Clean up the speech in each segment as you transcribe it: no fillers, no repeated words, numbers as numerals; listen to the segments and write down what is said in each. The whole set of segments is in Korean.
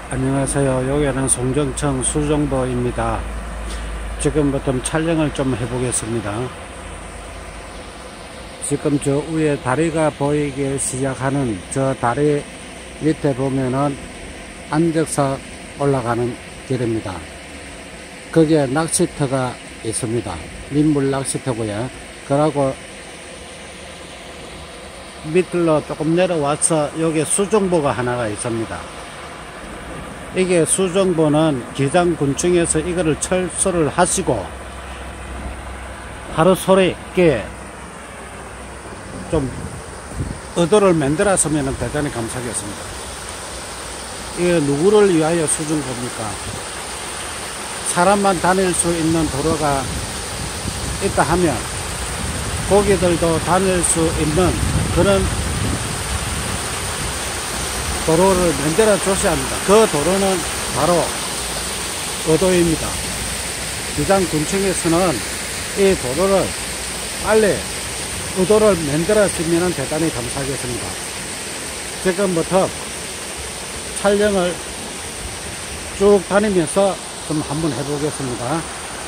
안녕하세요. 여기는 송정청 수정보입니다. 지금부터 촬영을 좀 해보겠습니다. 지금 저 위에 다리가 보이기 시작하는 저 다리 밑에 보면은 안적사 올라가는 길입니다. 거기에 낚시터가 있습니다. 민물 낚시터고요. 그러고 밑으로 조금 내려와서 여기 수정보가 하나가 있습니다. 이게 수정보는 기장군청에서 이거를 철수를 하시고 하루 소리 있게 좀 의도를 만들었으면 대단히 감사하겠습니다. 이게 누구를 위하여 수정보입니까? 사람만 다닐 수 있는 도로가 있다 하면 고기들도 다닐 수 있는 그런 도로를 만들어 주셔야 합니다. 그 도로는 바로 의도입니다. 기장군청에서는 이 도로를 빨리 의도를 만들었으면 대단히 감사하겠습니다. 지금부터 촬영을 쭉 다니면서 좀 한번 해보겠습니다.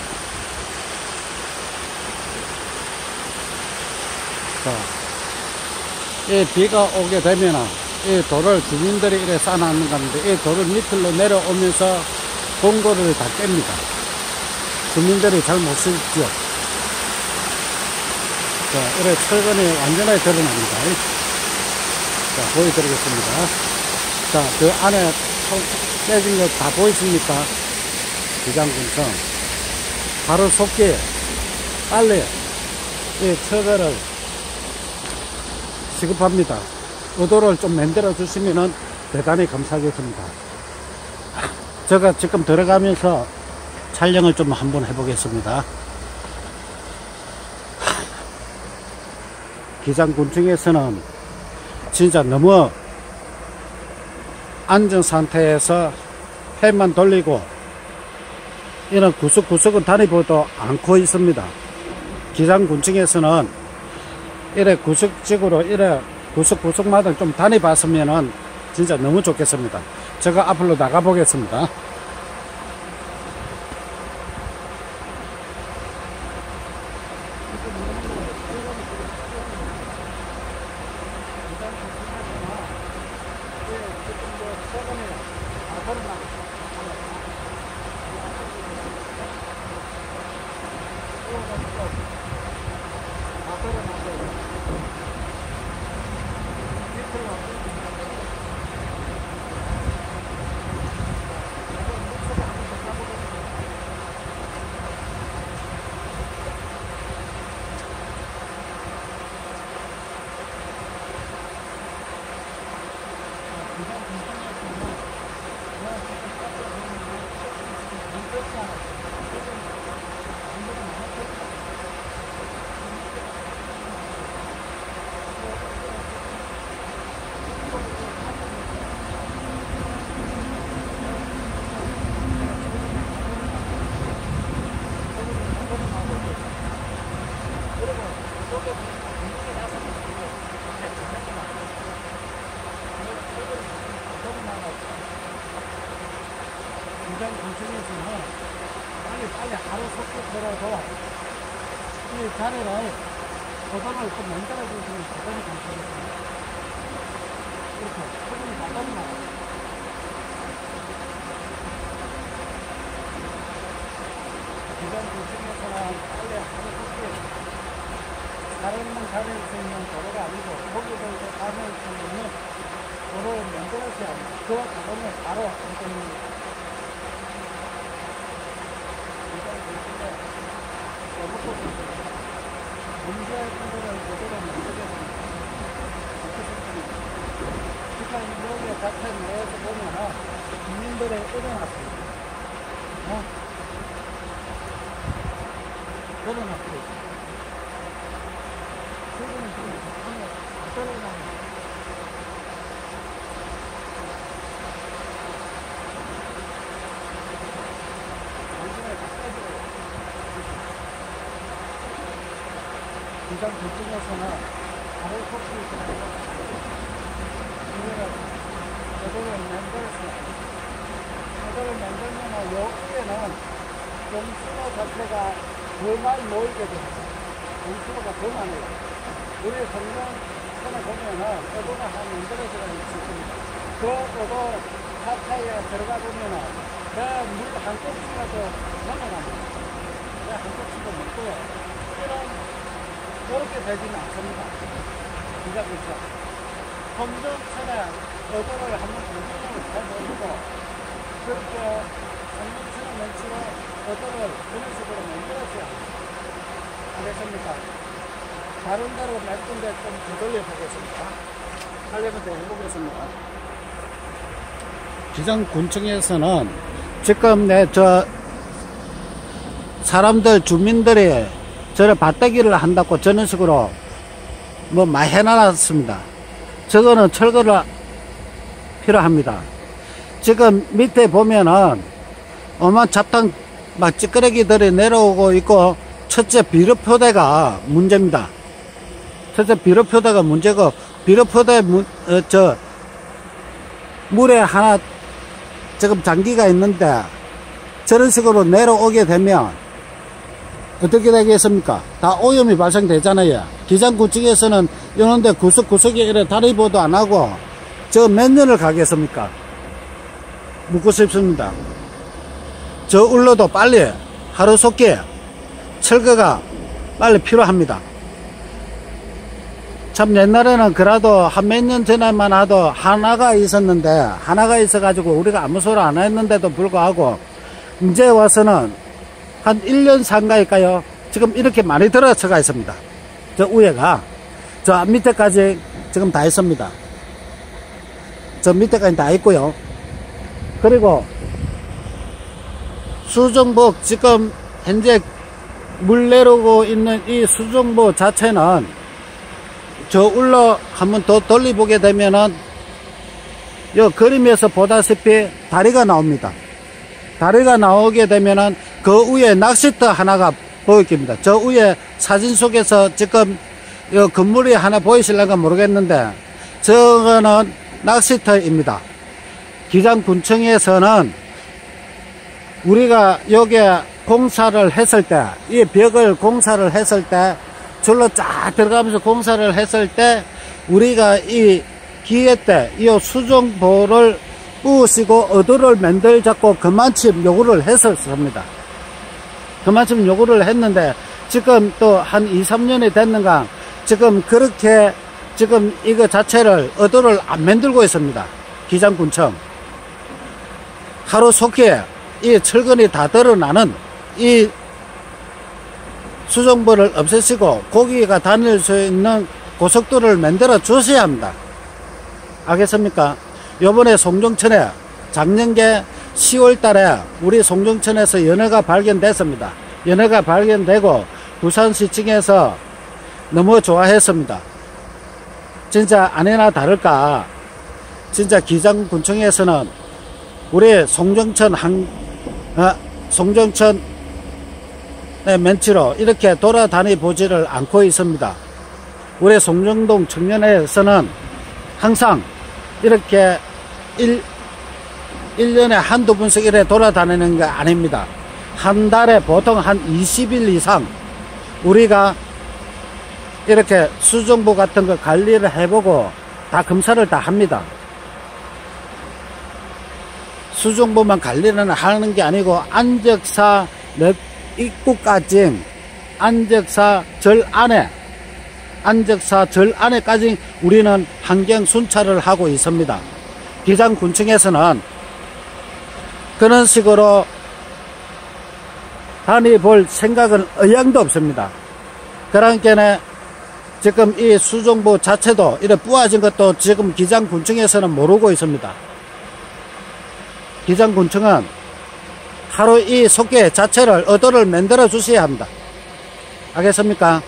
자, 이 비가 오게 되면은 이 돌을 주민들이 이렇게 쌓아놓는 건데 이 돌을 밑으로 내려오면서 공고를 다 깹니다. 주민들이 잘 못 쓰죠. 자, 이렇게 철근이 완전하게 드러납니다. 자, 보여드리겠습니다. 자, 그 안에 깨진 거 다 보이십니까? 기장군청. 바로 속기에 빨리 이 철거를 시급합니다. 의도를 좀 만들어 주시면 대단히 감사하겠습니다. 제가 지금 들어가면서 촬영을 좀 한번 해보겠습니다. 기장군청에서는 진짜 너무 안전상태에서 펜만 돌리고 이런 구석구석은 다니보도 않고 있습니다. 기장군청에서는 이래 구석지구로 이래 구석구석마다 좀 다녀봤으면 진짜 너무 좋겠습니다. 제가 앞으로 나가 보겠습니다. 기장군청에서는 빨리 하루 속도더라도 이 자리를 도장을 좀 만들어주시면 대단히 감사하겠습니다. 이렇게 소금이 다 떨어나가요. 기장군청에서는 빨리 하루 속도에 사람만 다닐 수 있는 도로가 아니고 고기들도 다닐 수 있는 도로를 만들어줘야 합니다. 그 도로는 바로 안전입니다. 문제의 분들을 제대로 만들겠습니다. 지금 여기 자체 내에서 보면은 국민들의 일어났습니다. 일어났습니다. 지금은 지금 안 떨어나는 기장군청에서는 바로 속도를 제대로 만들었습니다. 위에는 정수로 자체가 더 많이 모이게 됩니다. 정수로가 더 많아요. 우리 성경천에 보면은 어도가 한 8개가 있습니다. 그 어도 사파에 들어가 보면은 그 물 한 꼭지라도 넘어갑니다. 한 꼭지도 먹고요. 이렇게 되지는 않습니다. 기가 그렇죠. 성경천에 어도를 한번 공정으로 잘 보고 그렇게 성경천의 멘치로 어도를 그런 식으로 만들었어요. 알겠습니까? 다른 데로 몇 군데 좀 되돌려 보겠습니다. 하려면 더 해보겠습니다. 기장군청에서는 지금 사람들, 주민들이 저를 밭대기를 한다고 저런 식으로 뭐 많이 해놨습니다. 저거는 철거가 필요합니다. 지금 밑에 보면은 어마한 잡탕 막 찌끄레기들이 내려오고 있고, 첫째 비료표대가 문제입니다. 첫째 비료표대가 문제고, 비료표대 물에 하나 지금 장기가 있는데 저런 식으로 내려오게 되면 어떻게 되겠습니까? 다 오염이 발생되잖아요. 기장군청에서는 이런데 구석구석에 이래 다리보도 안 하고 저 몇 년을 가겠습니까? 묻고 싶습니다. 저 울러도 빨리 하루속히 철거가 빨리 필요합니다. 참 옛날에는 그래도 한 몇 년 전에만 하도 하나가 있었는데, 하나가 있어가지고 우리가 아무 소리 안 했는데도 불구하고 이제 와서는 한 1년 상가일까요? 지금 이렇게 많이 들어서가 있습니다. 저 위에가 저 밑에까지 지금 다 있습니다. 저 밑에까지 다 있고요. 그리고 수정복, 지금 현재 물 내려오고 있는 이 수정복 자체는 저 울러 한번 더 돌려보게 되면은 요 그림에서 보다시피 다리가 나옵니다. 다리가 나오게 되면은 그 위에 낚시터 하나가 보입니다. 저 위에 사진 속에서 지금 요 건물이 하나 보이실런가 모르겠는데 저거는 낚시터입니다. 기장군청에서는 우리가 여기에 공사를 했을 때, 이 벽을 공사를 했을 때, 줄로 쫙 들어가면서 공사를 했을 때 우리가 이 기회 때 이 수정보를 부으시고 어도를 만들자고 그만큼 요구를 했었습니다. 그만큼 요구를 했는데 지금 또 한 2, 3년이 됐는가 지금 그렇게 지금 이거 자체를 어도를 안 만들고 있습니다. 기장군청 하루속히 이 철근이 다 드러나는 이 수정보를 없애시고 고기가 다닐 수 있는 고속도로를 만들어 주셔야 합니다. 알겠습니까? 요번에 송정천에 작년에 10월 달에 우리 송정천에서 연어가 발견됐습니다. 연어가 발견되고 부산시청에서 너무 좋아했습니다. 진짜 아니나 다를까 진짜 기장군청에서는 우리 송정천 송정천 멘치로 이렇게 돌아다니 보지를 않고 있습니다. 우리 송정동 청년회에서는 항상 이렇게 1년에 한두 번씩 이렇게 돌아다니는 게 아닙니다. 한 달에 보통 한 20일 이상 우리가 이렇게 수정보 같은 거 관리를 해보고 다 검사를 다 합니다. 수정보만 관리는 하는 게 아니고 안적사 입구까지 안적사 절 안에까지 우리는 환경 순찰을 하고 있습니다. 기장군청에서는 그런 식으로 다니볼 생각은 의향도 없습니다. 그러니까 지금 이 수정보 자체도 이렇게 뿌아진 것도 지금 기장군청에서는 모르고 있습니다. 기장군청은 하루 이 속개 자체를 어도를 만들어 주셔야 합니다. 알겠습니까?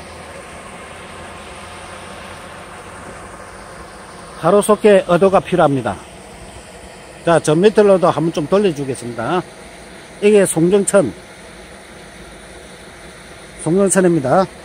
하루 속개 어도가 필요합니다. 자, 저 밑으로도 한번 좀 돌려주겠습니다. 이게 송정천입니다.